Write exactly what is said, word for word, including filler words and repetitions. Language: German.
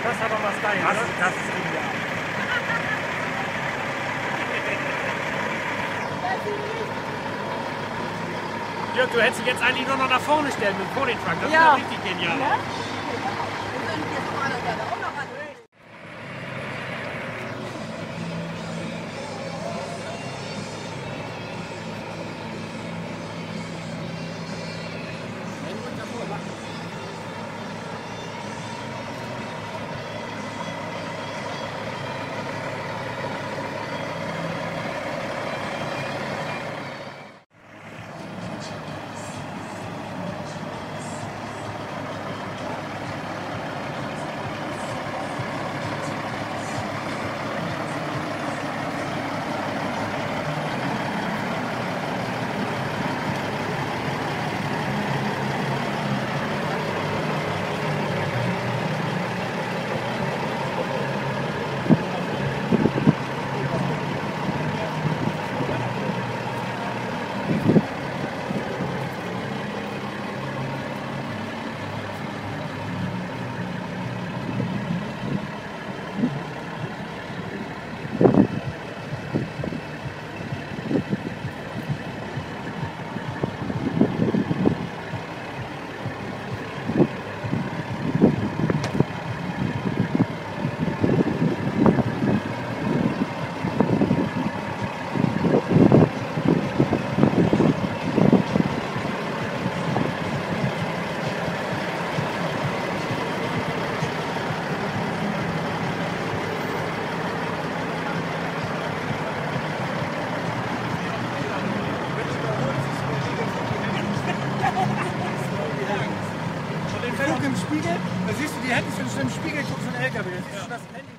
Das ist aber was geil, Das, oder? das ist genial. Jörg, du hättest dich jetzt eigentlich nur noch nach vorne stellen müssen, vor den Truck. Das Ja. ist ja richtig genial. Ja? Im Spiegel, da siehst du die Hände schon im Spiegel, guckst du einen L K W. Da siehst du das Handy.